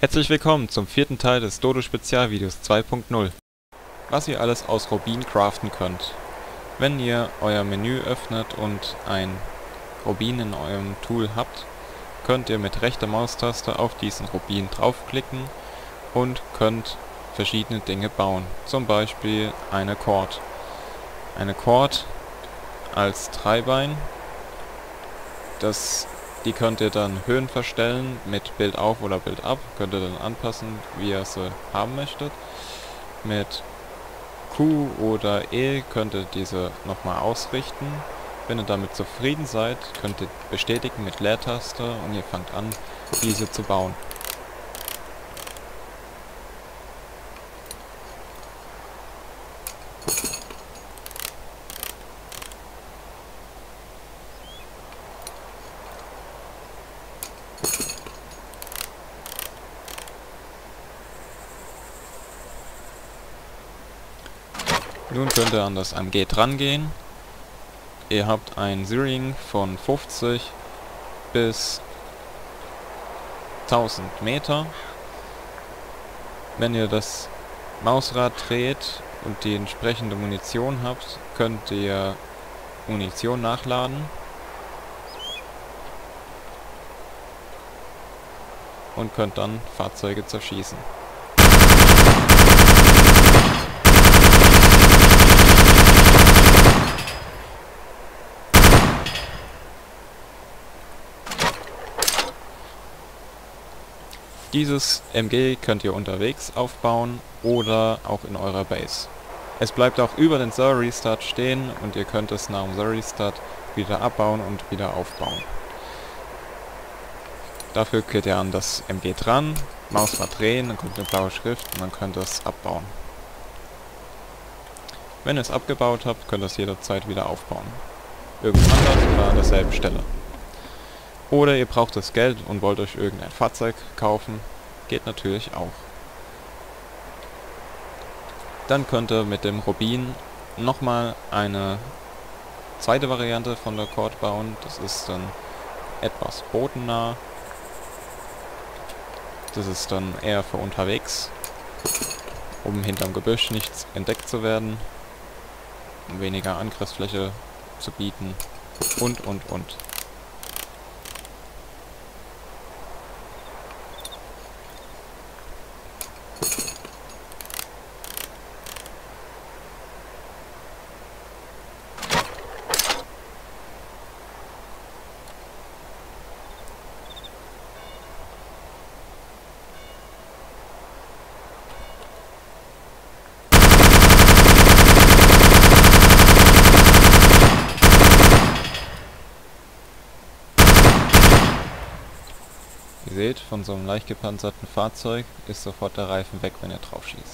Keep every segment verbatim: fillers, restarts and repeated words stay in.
Herzlich willkommen zum vierten Teil des Dodo Spezialvideos zwei Punkt null. Was ihr alles aus Rubin craften könnt. Wenn ihr euer Menü öffnet und ein Rubin in eurem Tool habt, könnt ihr mit rechter Maustaste auf diesen Rubin draufklicken und könnt verschiedene Dinge bauen. Zum Beispiel eine Cord. Eine Cord als Dreibein. Das Die könnt ihr dann Höhen verstellen mit Bild auf oder Bild ab. Könnt ihr dann anpassen, wie ihr sie haben möchtet. Mit Q oder E könnt ihr diese nochmal ausrichten. Wenn ihr damit zufrieden seid, könnt ihr bestätigen mit Leertaste und ihr fangt an, diese zu bauen. Nun könnt ihr an das M G dran gehen. Ihr habt ein Zeroing von fünfzig bis tausend Meter. Wenn ihr das Mausrad dreht und die entsprechende Munition habt, könnt ihr Munition nachladen und könnt dann Fahrzeuge zerschießen. Dieses M G könnt ihr unterwegs aufbauen oder auch in eurer Base. Es bleibt auch über den Server Restart stehen und ihr könnt es nach dem Server Restart wieder abbauen und wieder aufbauen. Dafür geht ihr an das M G dran, Mausrad drehen, dann kommt eine blaue Schrift und dann könnt ihr es abbauen. Wenn ihr es abgebaut habt, könnt ihr es jederzeit wieder aufbauen. Irgendwo anders oder an derselben Stelle. Oder ihr braucht das Geld und wollt euch irgendein Fahrzeug kaufen. Geht natürlich auch. Dann könnt ihr mit dem Rubin nochmal eine zweite Variante von der Cord bauen. Das ist dann etwas bodennah. Das ist dann eher für unterwegs, um hinterm Gebüsch nicht entdeckt zu werden, um weniger Angriffsfläche zu bieten und und und. Ihr seht, von so einem leicht gepanzerten Fahrzeug ist sofort der Reifen weg, wenn ihr drauf schießt.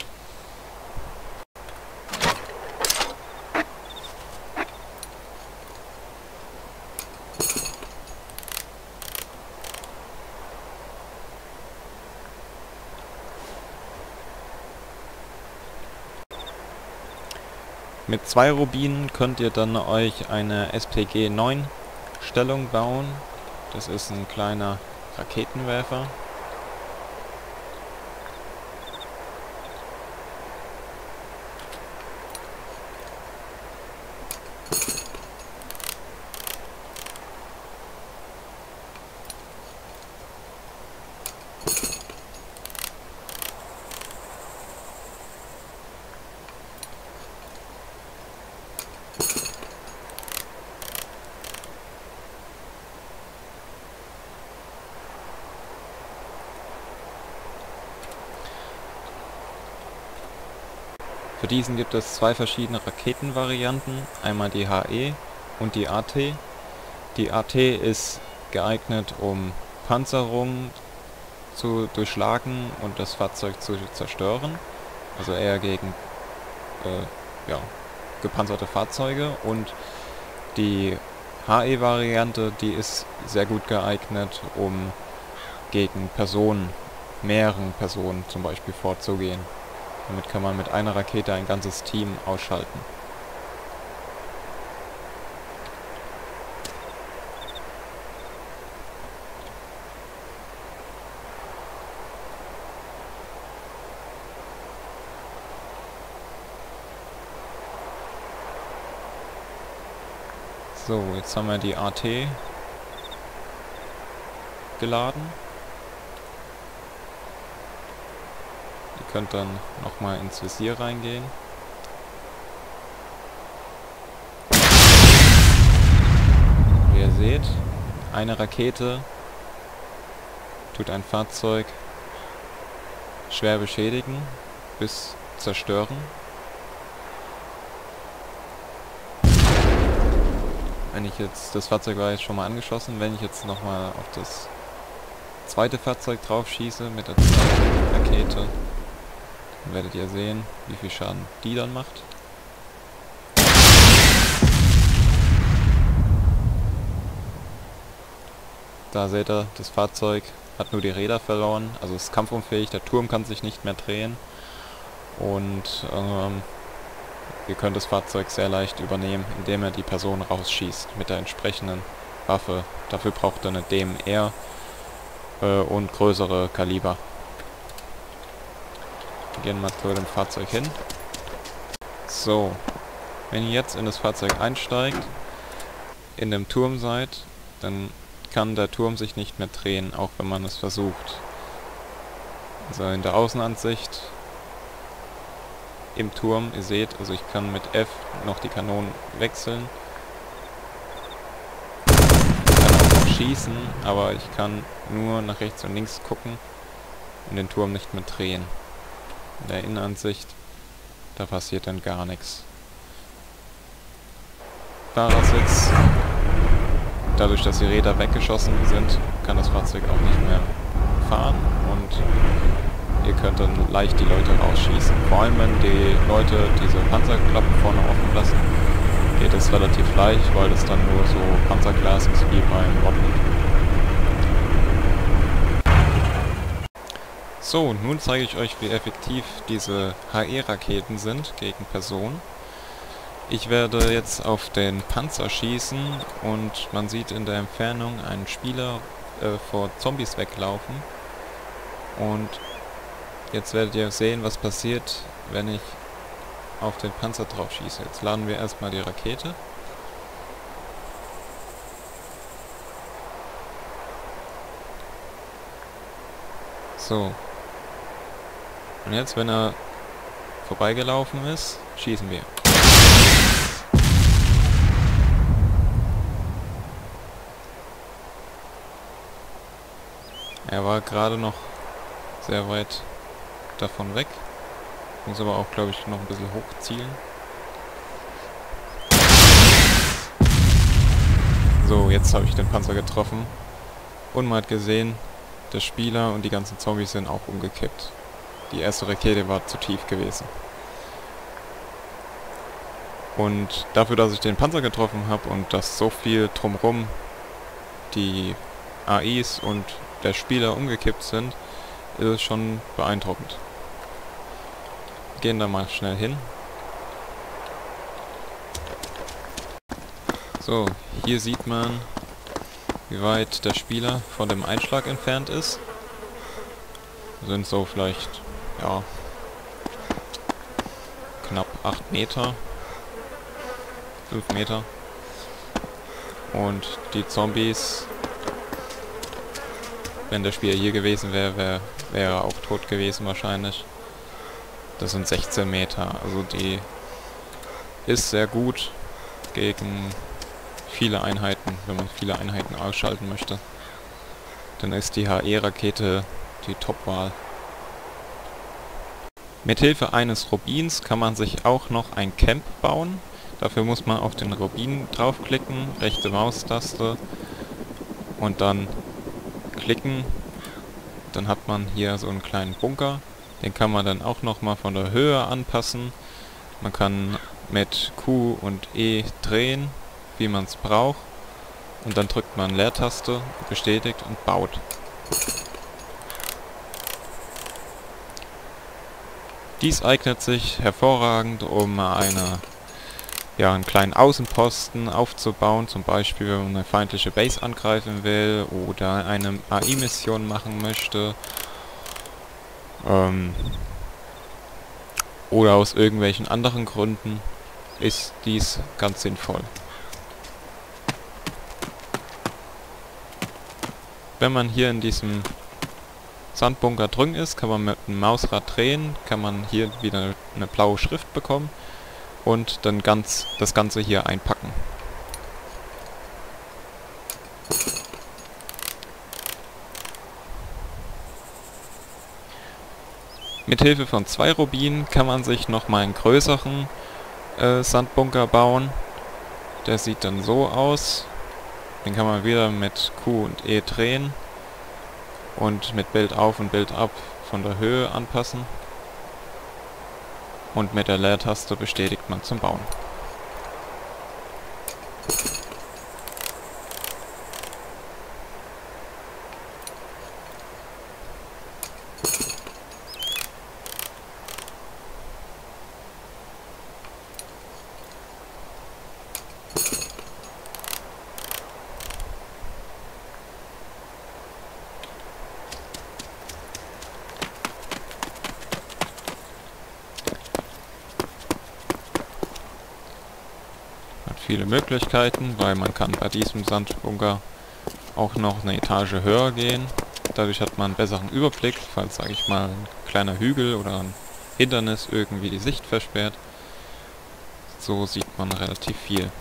Mit zwei Rubinen könnt ihr dann euch eine S P G neun Stellung bauen. Das ist ein kleiner Raketenwerfer. Für diesen gibt es zwei verschiedene Raketenvarianten, einmal die H E und die A T. Die A T ist geeignet, um Panzerung zu durchschlagen und das Fahrzeug zu zerstören, also eher gegen äh, ja, gepanzerte Fahrzeuge, und die H E-Variante, die ist sehr gut geeignet, um gegen Personen, mehreren Personen zum Beispiel vorzugehen. Damit kann man mit einer Rakete ein ganzes Team ausschalten. So, jetzt haben wir die A T geladen. Ihr könnt dann nochmal ins Visier reingehen. Wie ihr seht, eine Rakete tut ein Fahrzeug schwer beschädigen bis zerstören. Wenn ich jetzt, das Fahrzeug war jetzt schon mal angeschossen, wenn ich jetzt nochmal auf das zweite Fahrzeug drauf schieße mit der zweiten Rakete, dann werdet ihr sehen, wie viel Schaden die dann macht. Da seht ihr, das Fahrzeug hat nur die Räder verloren, also ist kampfunfähig, der Turm kann sich nicht mehr drehen und ähm, ihr könnt das Fahrzeug sehr leicht übernehmen, indem er die Person rausschießt mit der entsprechenden Waffe. Dafür braucht er eine D M R äh, und größere Kaliber. Wir gehen mal zu dem Fahrzeug hin. So, wenn ihr jetzt in das Fahrzeug einsteigt, in dem Turm seid, dann kann der Turm sich nicht mehr drehen, auch wenn man es versucht. Also in der Außenansicht im Turm, ihr seht, also ich kann mit F noch die Kanonen wechseln. Ich kann auch noch schießen, aber ich kann nur nach rechts und links gucken und den Turm nicht mehr drehen. In der Innenansicht, da passiert dann gar nichts. Fahrersitz. Dadurch, dass die Räder weggeschossen sind, kann das Fahrzeug auch nicht mehr fahren und ihr könnt dann leicht die Leute rausschießen. Vor allem, wenn die Leute diese Panzerklappen vorne offen lassen, geht es relativ leicht, weil das dann nur so Panzerglas ist wie beim Rotten. So, nun zeige ich euch, wie effektiv diese H E-Raketen sind gegen Personen. Ich werde jetzt auf den Panzer schießen und man sieht in der Entfernung einen Spieler äh, vor Zombies weglaufen. Und jetzt werdet ihr sehen, was passiert, wenn ich auf den Panzer drauf schieße. Jetzt laden wir erstmal die Rakete. So. Und jetzt, wenn er vorbeigelaufen ist, schießen wir. Er war gerade noch sehr weit davon weg. Muss aber auch, glaube ich, noch ein bisschen hochzielen. So, jetzt habe ich den Panzer getroffen. Und man hat gesehen, der Spieler und die ganzen Zombies sind auch umgekippt. Die erste Rakete war zu tief gewesen. Und dafür, dass ich den Panzer getroffen habe und dass so viel drumherum die A Is und der Spieler umgekippt sind, ist es schon beeindruckend. Wir gehen da mal schnell hin. So, hier sieht man, wie weit der Spieler von dem Einschlag entfernt ist. Sind so vielleicht, ja, knapp acht Meter, fünf Meter. Und die Zombies, wenn der Spieler hier gewesen wäre, wäre wär er auch tot gewesen wahrscheinlich. Das sind sechzehn Meter, also die ist sehr gut gegen viele Einheiten, wenn man viele Einheiten ausschalten möchte. Dann ist die H E-Rakete die Top-Wahl. Mithilfe eines Rubins kann man sich auch noch ein Camp bauen. Dafür muss man auf den Rubin draufklicken, rechte Maustaste und dann klicken. Dann hat man hier so einen kleinen Bunker. Den kann man dann auch nochmal von der Höhe anpassen. Man kann mit Q und E drehen, wie man es braucht. Und dann drückt man Leertaste, bestätigt und baut. Dies eignet sich hervorragend, um eine, ja, einen kleinen Außenposten aufzubauen, zum Beispiel wenn man eine feindliche Base angreifen will oder eine A I-Mission machen möchte. Ähm, oder aus irgendwelchen anderen Gründen ist dies ganz sinnvoll. Wenn man hier in diesem Sandbunker drin ist, kann man mit dem Mausrad drehen, kann man hier wieder eine blaue Schrift bekommen und dann ganz das Ganze hier einpacken. Mit Hilfe von zwei Rubinen kann man sich nochmal einen größeren äh, Sandbunker bauen. Der sieht dann so aus. Den kann man wieder mit Q und E drehen und mit Bild auf und Bild ab von der Höhe anpassen. Und mit der Leertaste bestätigt man zum Bauen. Viele Möglichkeiten, weil man kann bei diesem Sandbunker auch noch eine Etage höher gehen. Dadurch hat man einen besseren Überblick, falls, sage ich mal, ein kleiner Hügel oder ein Hindernis irgendwie die Sicht versperrt. So sieht man relativ viel.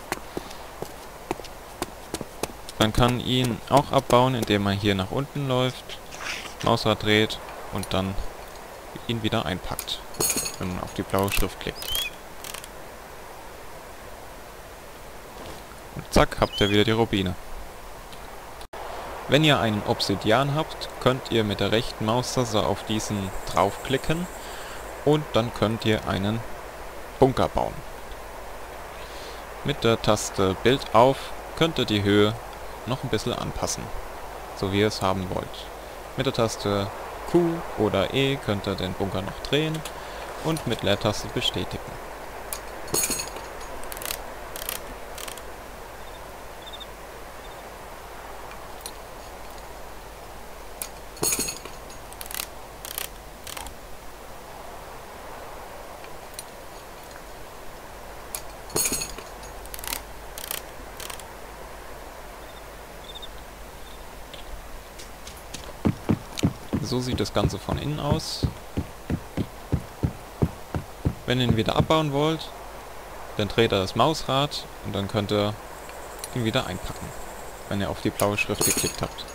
Man kann ihn auch abbauen, indem man hier nach unten läuft, Mausrad dreht und dann ihn wieder einpackt, wenn man auf die blaue Schrift klickt. Und zack, habt ihr wieder die Rubine. Wenn ihr einen Obsidian habt, könnt ihr mit der rechten Maustaste auf diesen draufklicken und dann könnt ihr einen Bunker bauen. Mit der Taste Bild auf könnt ihr die Höhe noch ein bisschen anpassen, so wie ihr es haben wollt. Mit der Taste Q oder E könnt ihr den Bunker noch drehen und mit Leertaste bestätigen. So sieht das Ganze von innen aus. Wenn ihr ihn wieder abbauen wollt, dann dreht ihr das Mausrad und dann könnt ihr ihn wieder einpacken, wenn ihr auf die blaue Schrift geklickt habt.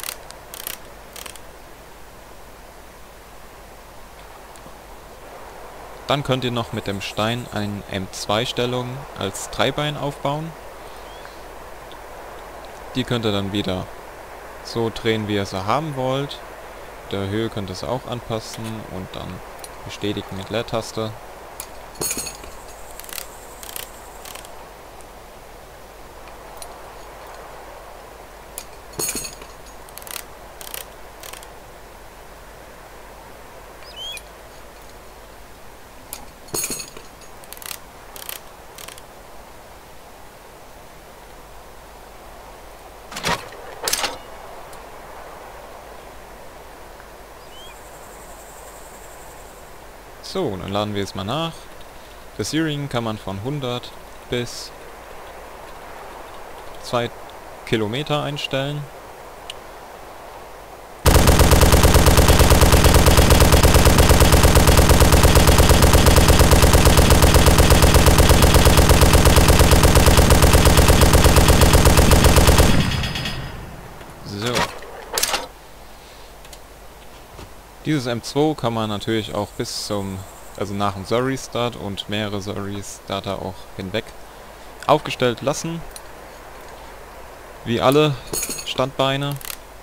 Dann könnt ihr noch mit dem Stein eine M zwei Stellung als Dreibein aufbauen. Die könnt ihr dann wieder so drehen, wie ihr sie haben wollt. Der Höhe könnt ihr es auch anpassen und dann bestätigen mit Leertaste. So, dann laden wir es mal nach. Das Zeroing kann man von hundert bis zwei Kilometer einstellen. So. Dieses M zwei kann man natürlich auch bis zum, also nach dem Surrey-Start und mehrere Surrey-Starter auch hinweg aufgestellt lassen. Wie alle Standbeine.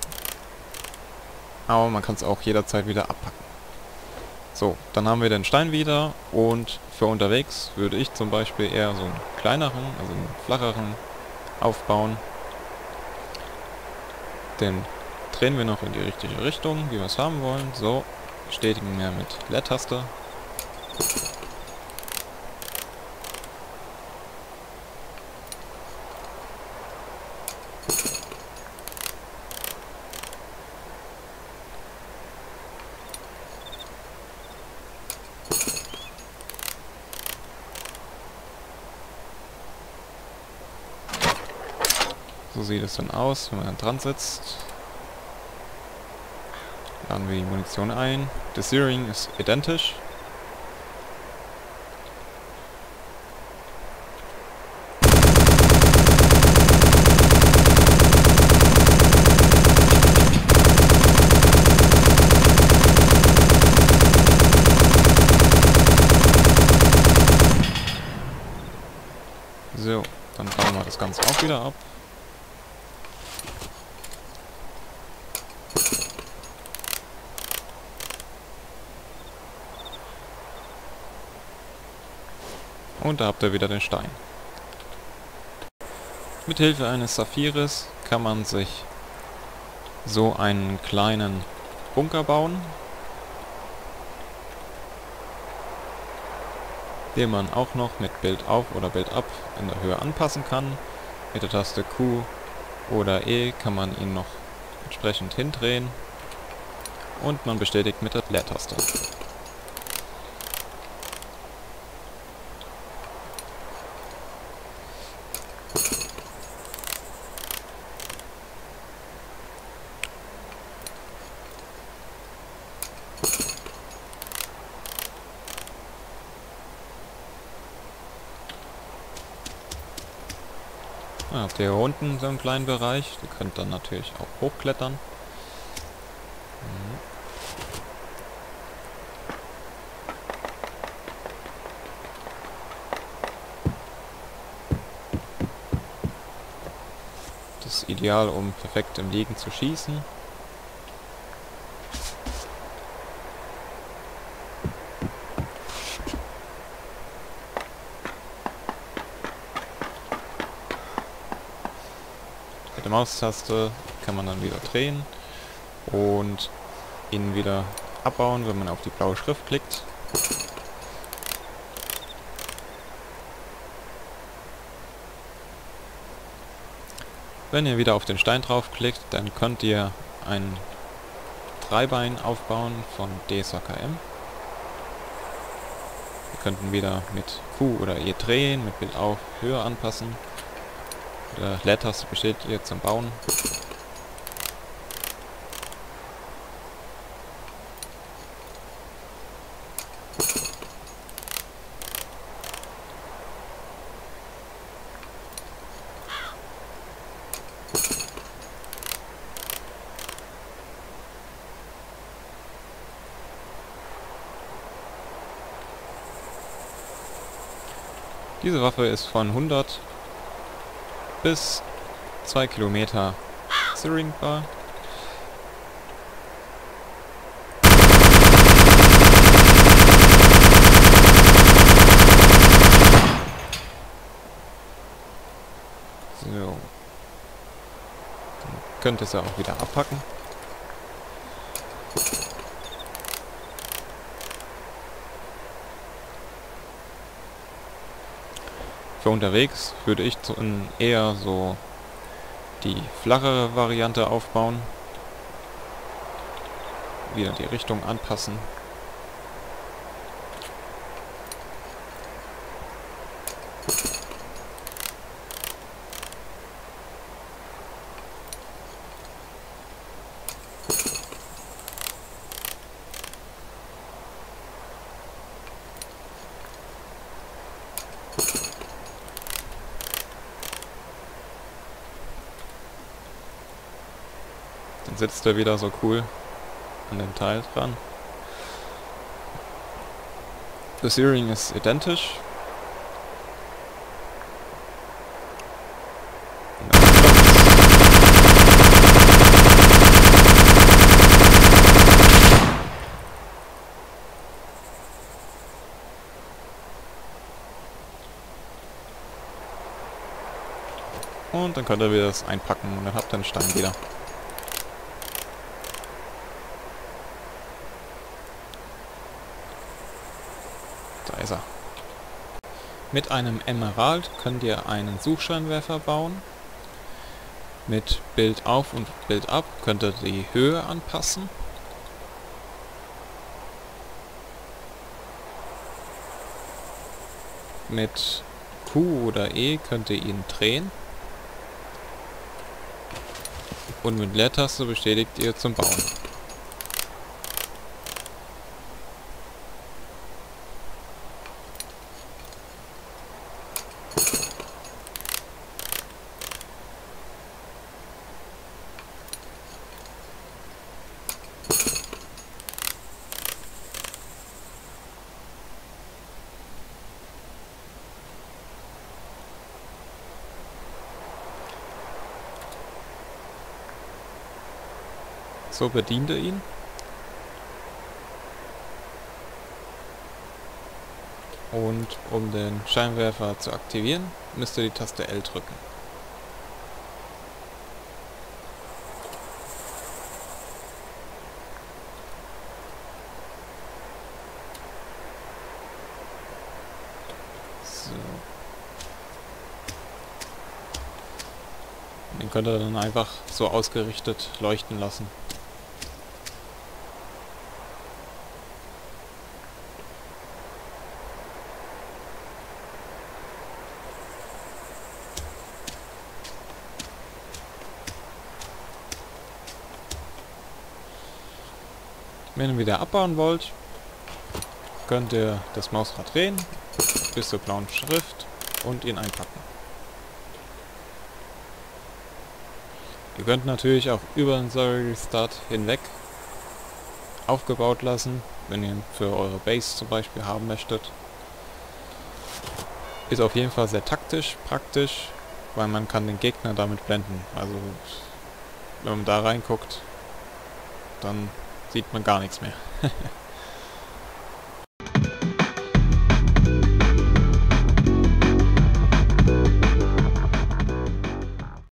Aber man kann es auch jederzeit wieder abpacken. So, dann haben wir den Stein wieder und für unterwegs würde ich zum Beispiel eher so einen kleineren, also einen flacheren aufbauen. Den drehen wir noch in die richtige Richtung, wie wir es haben wollen. So, bestätigen wir mit Leertaste. So sieht es dann aus, wenn man dran sitzt. Laden wir die Munition ein. Das Searing ist identisch. So, dann bauen wir das Ganze auch wieder ab. Und da habt ihr wieder den Stein. Mit Hilfe eines Saphires kann man sich so einen kleinen Bunker bauen, den man auch noch mit Bild auf oder Bild ab in der Höhe anpassen kann. Mit der Taste Q oder E kann man ihn noch entsprechend hindrehen und man bestätigt mit der Leertaste. Dann habt ihr hier unten so einen kleinen Bereich. Ihr könnt dann natürlich auch hochklettern. Das ist ideal, um perfekt im Liegen zu schießen. Mit der Maustaste kann man dann wieder drehen und ihn wieder abbauen, wenn man auf die blaue Schrift klickt. Wenn ihr wieder auf den Stein draufklickt, dann könnt ihr ein Dreibein aufbauen von D S A K M. Wir könnten wieder mit Q oder E drehen, mit Bild auf, Höhe anpassen. Der Leertaste besteht hier zum Bauen. Diese Waffe ist von hundert bis zwei Kilometer searingbar. So. Dann könnt ihr es ja auch wieder abpacken. Für unterwegs würde ich zu, eher so die flachere Variante aufbauen. Wieder die Richtung anpassen. Dann sitzt er wieder so cool an dem Teil dran. Das Searing ist identisch. Und dann könnt ihr wieder das einpacken und dann habt ihr den Stein wieder. Da ist er. Mit einem Emerald könnt ihr einen Suchscheinwerfer bauen. Mit Bild auf und Bild ab könnt ihr die Höhe anpassen. Mit Q oder E könnt ihr ihn drehen. Und mit Leertaste bestätigt ihr zum Bauen. So bedient ihr ihn. Und um den Scheinwerfer zu aktivieren, müsst ihr die Taste L drücken. So. Den könnt ihr dann einfach so ausgerichtet leuchten lassen. Wenn ihr wieder abbauen wollt, könnt ihr das Mausrad drehen bis zur blauen Schrift und ihn einpacken. Ihr könnt natürlich auch über den Serial Restart hinweg aufgebaut lassen, wenn ihr ihn für eure Base zum Beispiel haben möchtet. Ist auf jeden Fall sehr taktisch, praktisch, weil man kann den Gegner damit blenden. Also wenn man da reinguckt, dann sieht man gar nichts mehr.